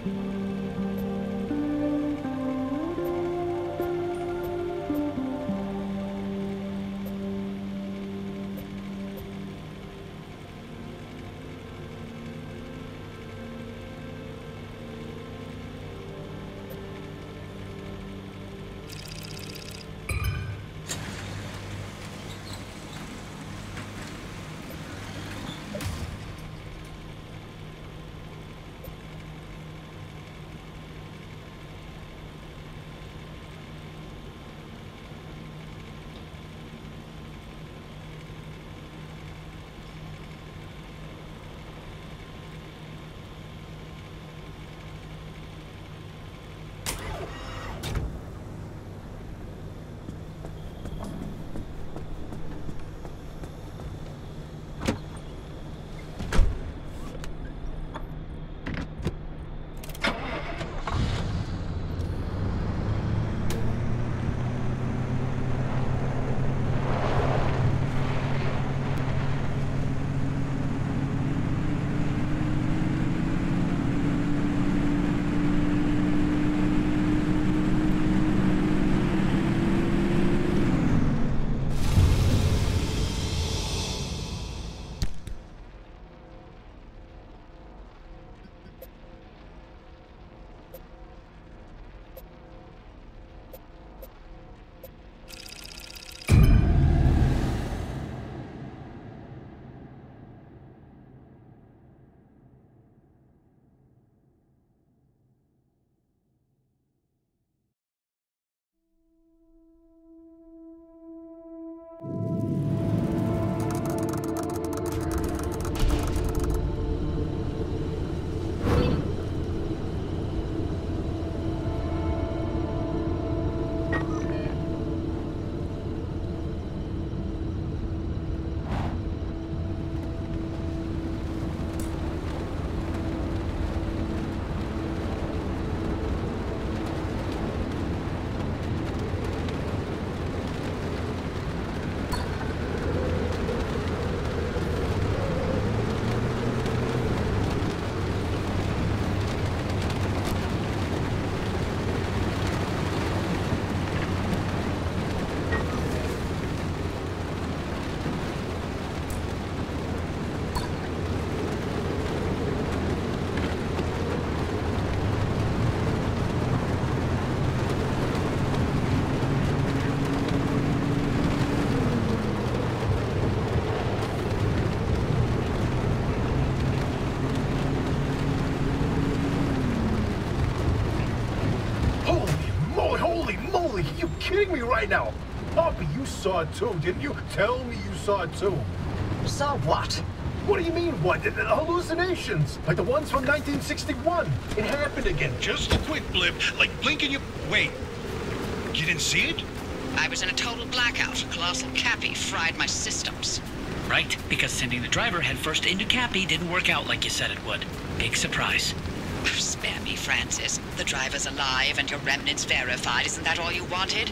Kidding me right now? Poppy, you saw it too, didn't you? Tell me you saw it too. Saw what? What do you mean, what? The hallucinations, like the ones from 1961. It happened again. Just a quick blip, like blinking you... Wait, you didn't see it? I was in a total blackout. Colossal Cappy fried my systems. Right, because sending the driver headfirst into Cappy didn't work out like you said it would. Big surprise. Spare me, Francis. The driver's alive and your remnants verified. Isn't that all you wanted?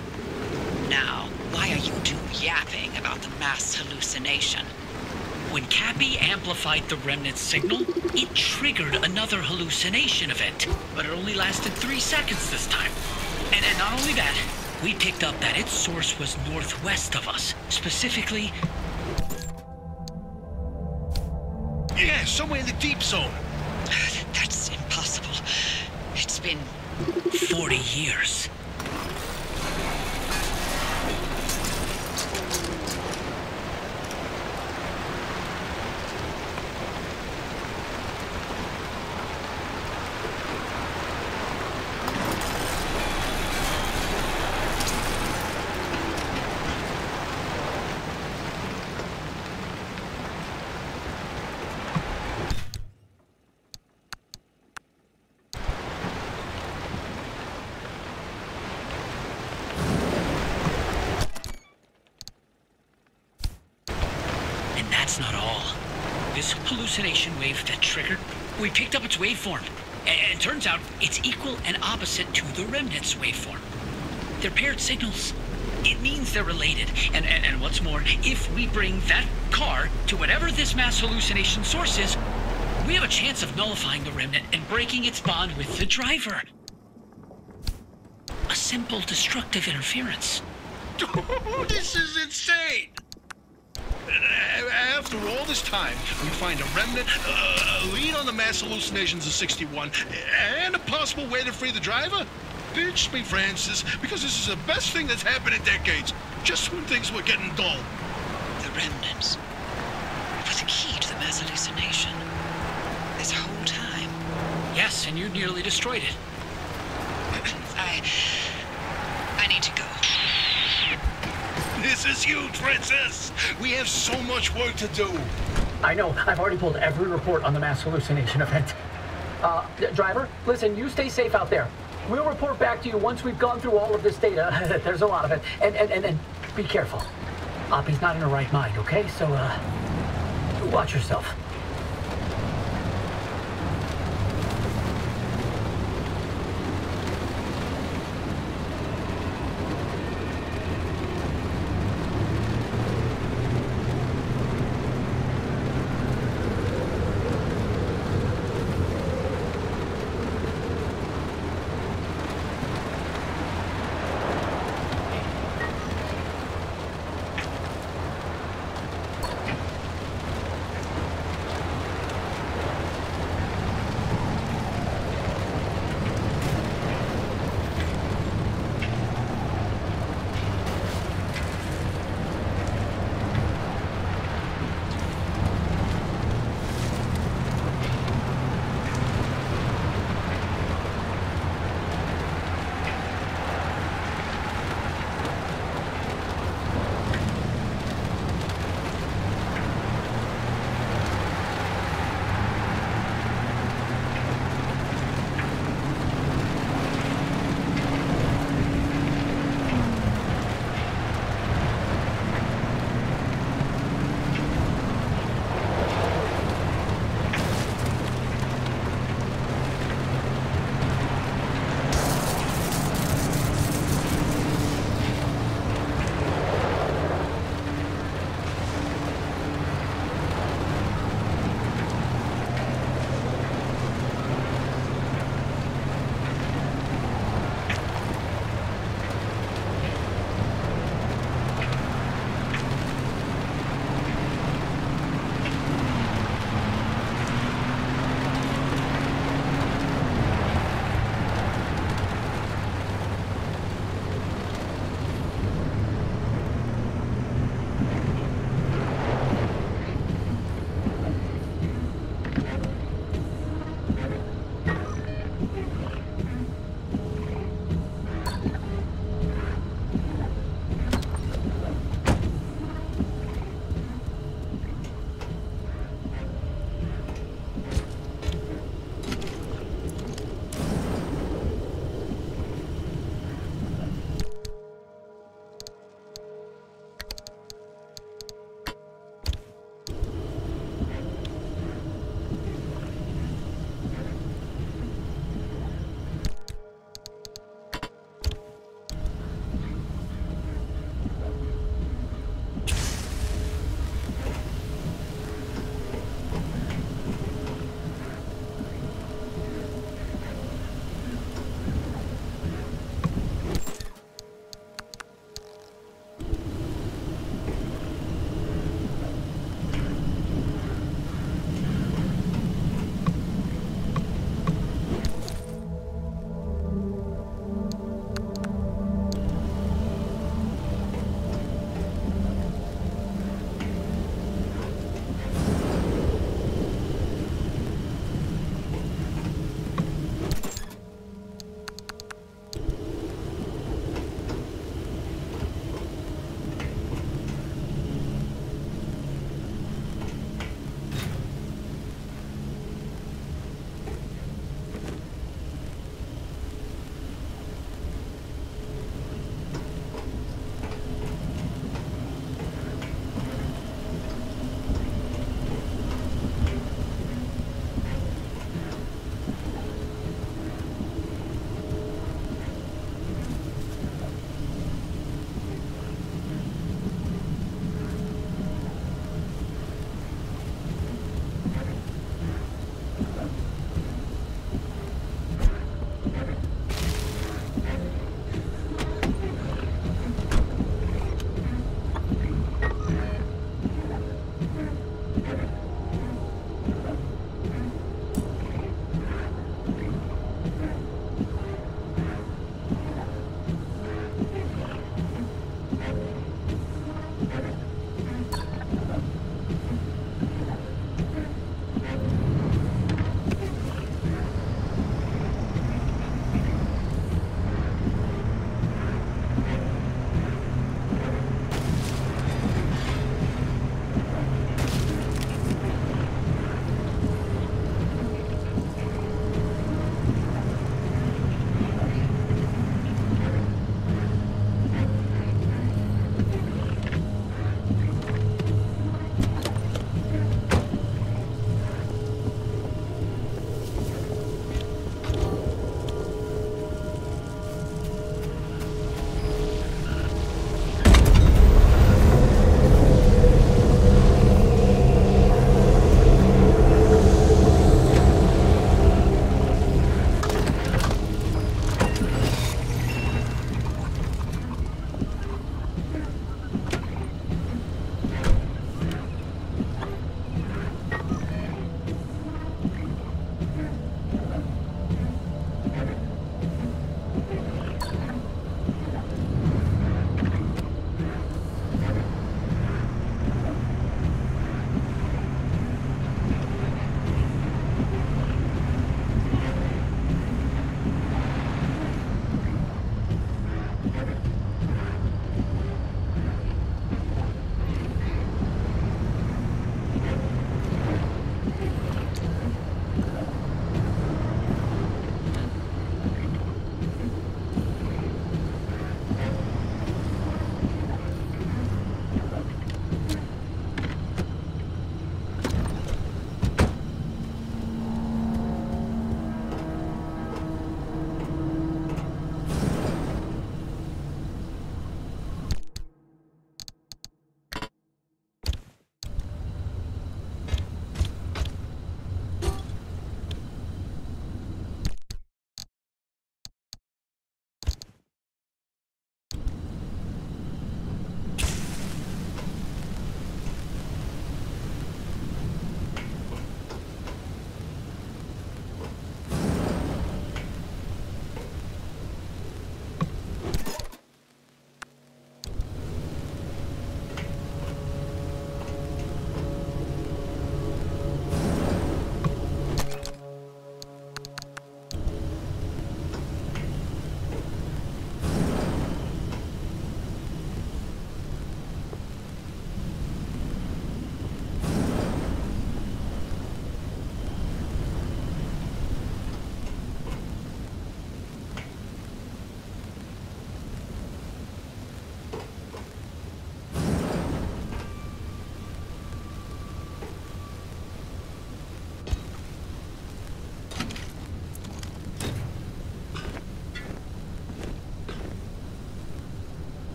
Now, why are you two yapping about the mass hallucination? When Cappy amplified the remnant signal, it triggered another hallucination event. But it only lasted 3 seconds this time. And not only that, we picked up that its source was northwest of us. Specifically... Yeah, somewhere in the deep zone. That's impossible. It's been... 40 years. That's not all. This hallucination wave that triggered, we picked up its waveform. And turns out it's equal and opposite to the remnant's waveform. They're paired signals. It means they're related. And what's more, if we bring that car to whatever this mass hallucination source is, we have a chance of nullifying the remnant and breaking its bond with the driver. A simple destructive interference. This is insane! After all this time, we find a remnant, a lead on the mass hallucinations of 61, and a possible way to free the driver? Pinch me, Francis, because this is the best thing that's happened in decades. Just when things were getting dull. The remnants were the key to the mass hallucination. This whole time. Yes, and you nearly destroyed it. I need to go. This is huge, Francis! We have so much work to do. I know. I've already pulled every report on the mass hallucination event. Driver, listen, you stay safe out there. We'll report back to you once we've gone through all of this data. There's a lot of it. And be careful. Oppie's not in her right mind, okay? So, watch yourself.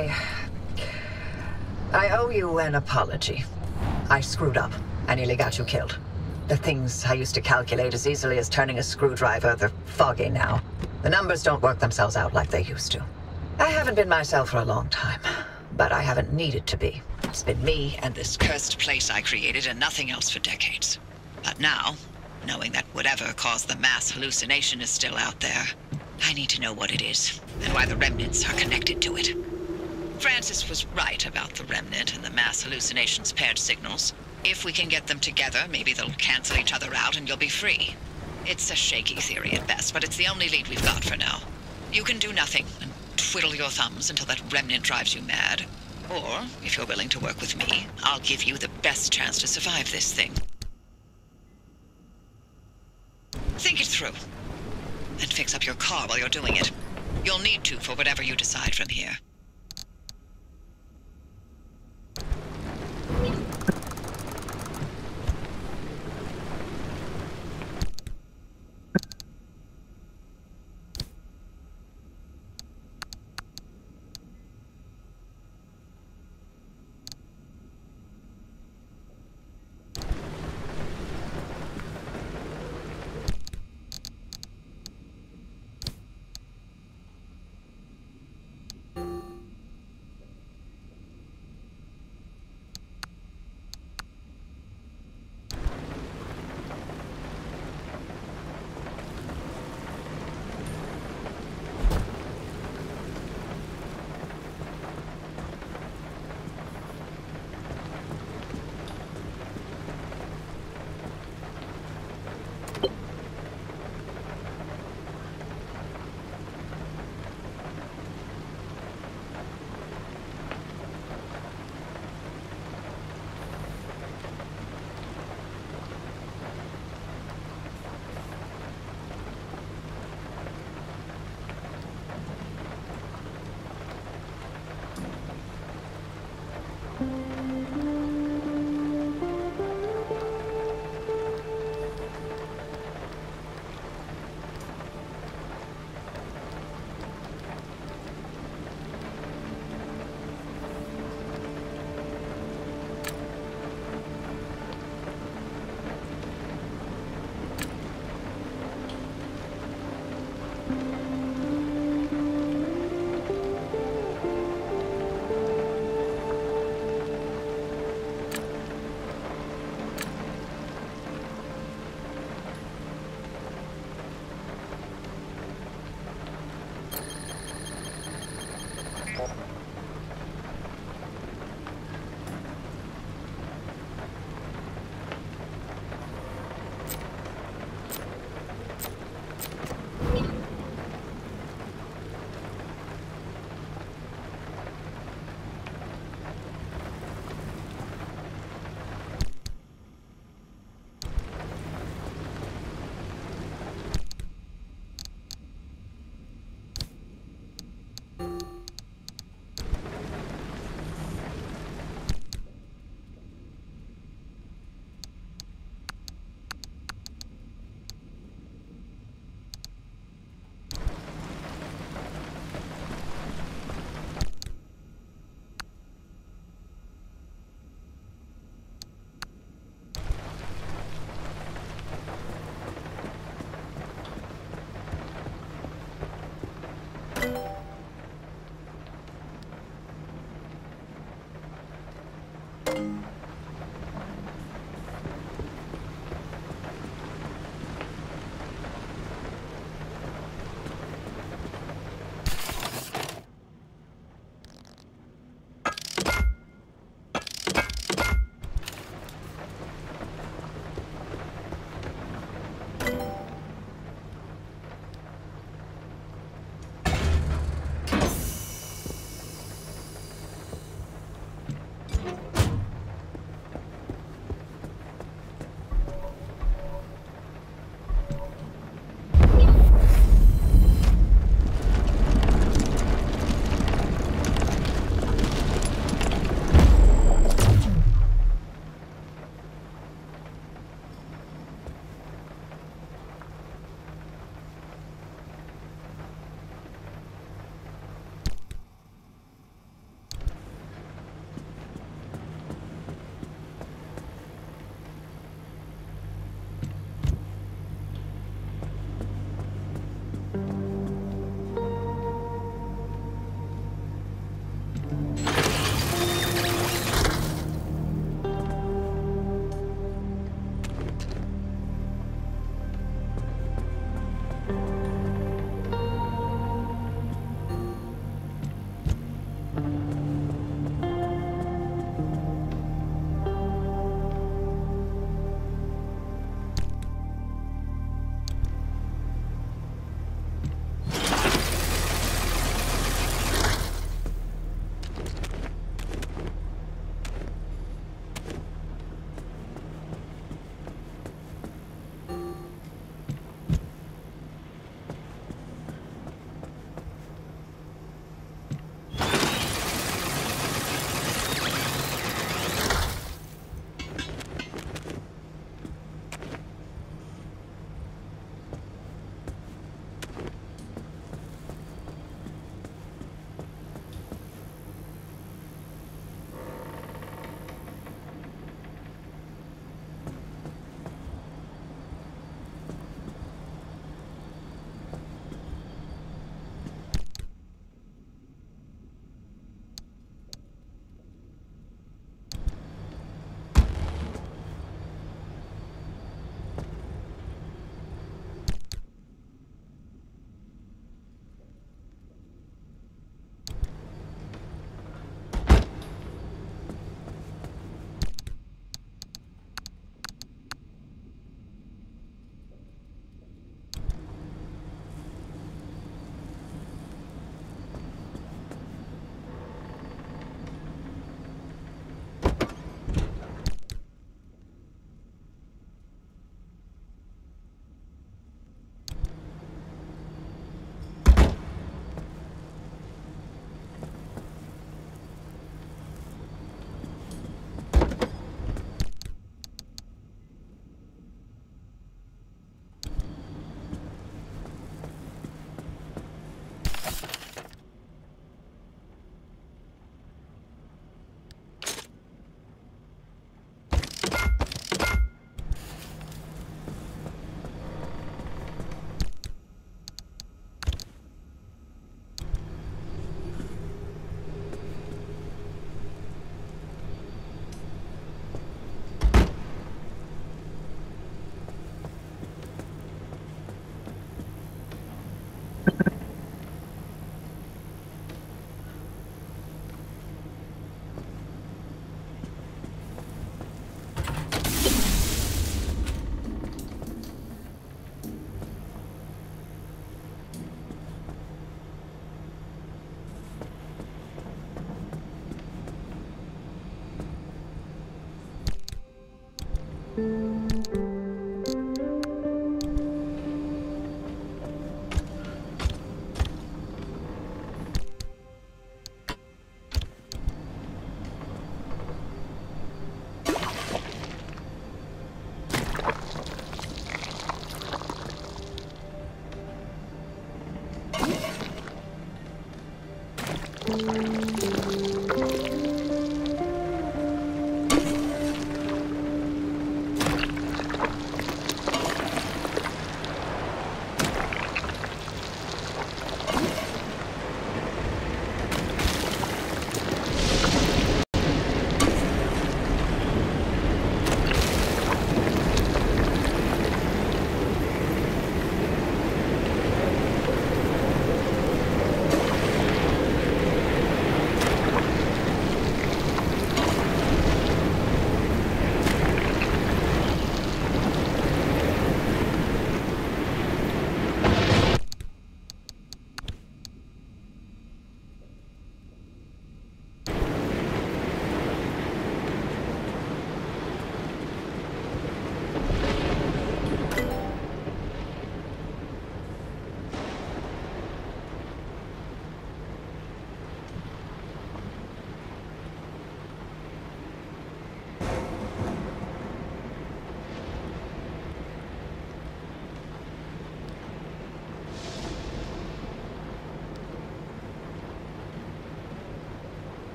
I owe you an apology. I screwed up. I nearly got you killed. The things I used to calculate as easily as turning a screwdriver, they're foggy now. The numbers don't work themselves out like they used to. I haven't been myself for a long time, but I haven't needed to be. It's been me and this Cursed place I created and nothing else for decades. But now, knowing that whatever caused the mass hallucination is still out there, I need to know what it is, and why the remnants are connected to it. Francis was right about the remnant and the mass hallucination's paired signals. If we can get them together, maybe they'll cancel each other out and you'll be free. It's a shaky theory at best, but it's the only lead we've got for now. You can do nothing and twiddle your thumbs until that remnant drives you mad. Or, if you're willing to work with me, I'll give you the best chance to survive this thing. Think it through. And fix up your car while you're doing it. You'll need to for whatever you decide from here.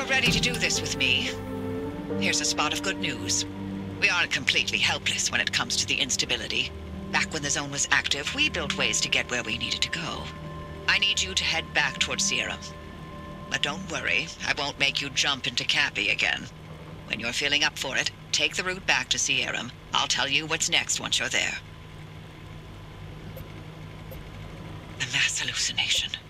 you're ready to do this with me, here's a spot of good news. We aren't completely helpless when it comes to the instability. Back when the zone was active, we built ways to get where we needed to go. I need you to head back towards Sierra. But don't worry, I won't make you jump into Cappy again. When you're feeling up for it, take the route back to Sierra. I'll tell you what's next once you're there. The mass hallucination.